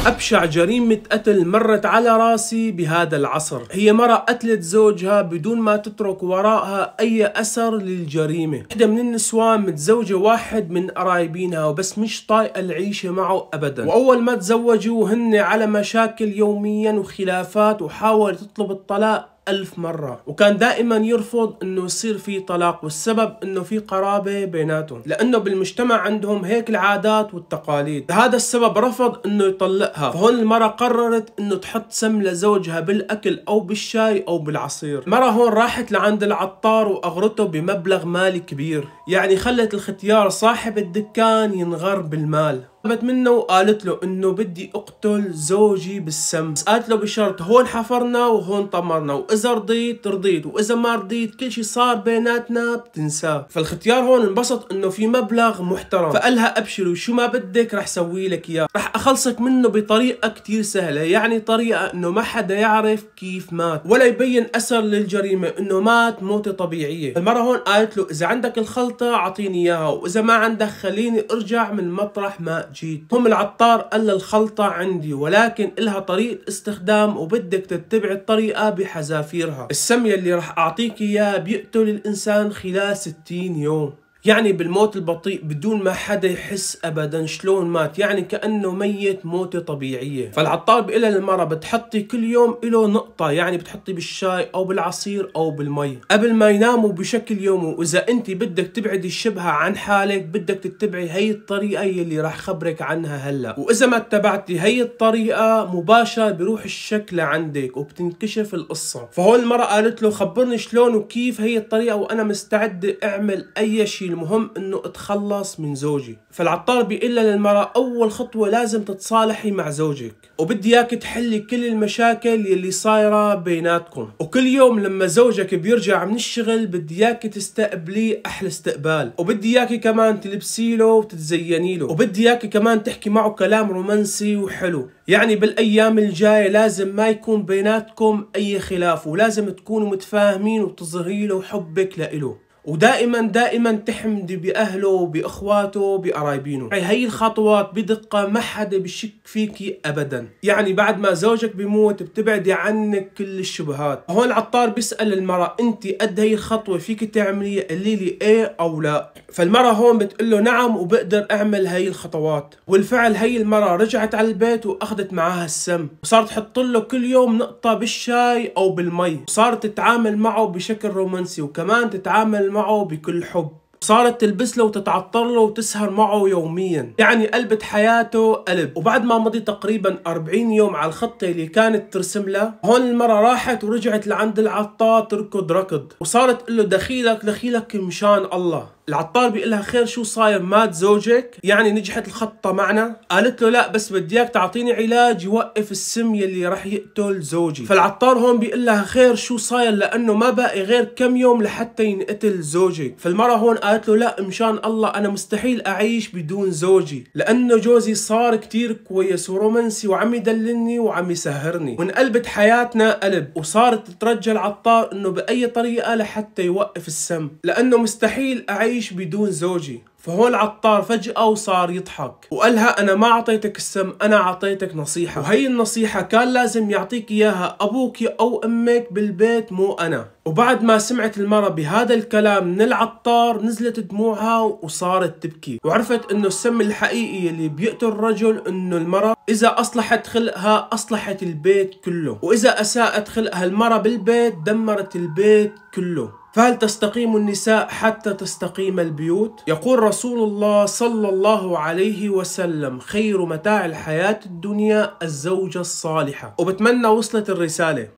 أبشع جريمة قتل مرت على راسي بهذا العصر هي مرة قتلت زوجها بدون ما تترك وراءها أي أثر للجريمة. وحدة من النسوان متزوجة واحد من قرايبينها وبس مش طايقة العيشة معه أبدا، وأول ما تزوجوا هن على مشاكل يوميا وخلافات، وحاول تطلب الطلاق 1000 مرة، وكان دائما يرفض انه يصير في طلاق، والسبب انه في قرابة بيناتهم، لانه بالمجتمع عندهم هيك العادات والتقاليد. لهذا السبب رفض انه يطلقها. فهون المرة قررت انه تحط سم لزوجها بالاكل او بالشاي او بالعصير. المرة هون راحت لعند العطار واغرته بمبلغ مالي كبير، يعني خلت الختيار صاحب الدكان ينغر بالمال. طلبت منه وقالت له انه بدي اقتل زوجي بالسم، بس قالت له بشرط هون حفرنا وهون طمرنا، واذا رضيت رضيت واذا ما رضيت كل شيء صار بيناتنا بتنساه. فالختيار هون انبسط انه في مبلغ محترم، فقالها ابشري شو ما بدك رح سوي لك اياه، رح اخلصك منه بطريقه كثير سهله، يعني طريقه انه ما حدا يعرف كيف مات ولا يبين اثر للجريمه، انه مات موته طبيعيه. المره هون قالت له اذا عندك الخلطه اعطيني اياها، واذا ما عندك خليني ارجع من مطرح ما جيت. هم العطار قال الخلطة عندي، ولكن إلها طريقة استخدام وبدك تتبع الطريقة بحذافيرها. السم يلي رح أعطيك إياه بيقتل الإنسان خلال 60 يوم، يعني بالموت البطيء بدون ما حدا يحس ابدا شلون مات، يعني كانه ميت موته طبيعيه. فالعطار بيقول للمرة بتحطي كل يوم له نقطه، يعني بتحطي بالشاي او بالعصير او بالمي قبل ما يناموا بشكل يومي، واذا انت بدك تبعدي الشبهه عن حالك بدك تتبعي هي الطريقه يلي راح خبرك عنها هلا، واذا ما اتبعتي هي الطريقه مباشره بيروح الشك لعندك وبتنكشف القصه. فهون المرة قالت له خبرني شلون وكيف هي الطريقه وانا مستعده اعمل اي شيء، المهم انه اتخلص من زوجي. فالعطار بيقول للمرأة اول خطوة لازم تتصالحي مع زوجك، وبدي اياك تحلي كل المشاكل يلي صايرة بيناتكم، وكل يوم لما زوجك بيرجع من الشغل بدي اياك تستقبليه احلى استقبال، وبدي اياك كمان تلبسي له وتتزيني له، وبدي اياك كمان تحكي معه كلام رومانسي وحلو. يعني بالايام الجاية لازم ما يكون بيناتكم اي خلاف، ولازم تكونوا متفاهمين وتظهري له حبك لإله، ودائما دائما تحمدي باهله وباخواته وبقرايبينه. هي الخطوات بدقه ما حدا بشك فيكي ابدا، يعني بعد ما زوجك بيموت بتبعدي عنك كل الشبهات. هون العطار بيسال المراه انت قد هي الخطوه فيك تعمليها، قولي لي ايه او لا. فالمراه هون بتقول له نعم وبقدر اعمل هي الخطوات. والفعل هي المراه رجعت على البيت واخذت معاها السم، وصارت تحط له كل يوم نقطه بالشاي او بالمي، وصارت تتعامل معه بشكل رومانسي، وكمان تتعامل معه بكل حب، صارت تلبس له وتتعطر له وتسهر معه يوميا، يعني قلبت حياته قلب. وبعد ما مضي تقريبا 40 يوم على الخطة اللي كانت ترسم له، هون المرة راحت ورجعت لعند العطار تركض ركض، وصارت تقول له دخيلك دخيلك مشان الله. العطار بيقول لها خير شو صاير، مات زوجك؟ يعني نجحت الخطة معنا؟ قالت له لا بس بدي اياك تعطيني علاج يوقف السم يلي رح يقتل زوجي. فالعطار هون بيقول لها خير شو صاير، لانه ما باقي غير كم يوم لحتى ينقتل زوجي. فالمرة هون قالت له لا مشان الله انا مستحيل اعيش بدون زوجي، لانه جوزي صار كتير كويس ورومانسي وعم يدللني وعم يسهرني، وانقلبت حياتنا قلب. وصارت تترجى العطار انه باي طريقة لحتى يوقف السم، لانه مستحيل اعيش بدون زوجي. فهون العطار فجأة وصار يضحك وقالها أنا ما أعطيتك السم، أنا أعطيتك نصيحة، وهي النصيحة كان لازم يعطيك إياها أبوك أو أمك بالبيت مو أنا. وبعد ما سمعت المرة بهذا الكلام من العطار نزلت دموعها وصارت تبكي، وعرفت إنه السم الحقيقي اللي بيقتل الرجل إنه المرة إذا أصلحت خلقها أصلحت البيت كله، وإذا أساءت خلقها المرة بالبيت دمرت البيت كله. فهل تستقيم النساء حتى تستقيم البيوت؟ يقول رسول الله صلى الله عليه وسلم خير متاع الحياة الدنيا الزوجة الصالحة. وبتمنى وصلت الرسالة.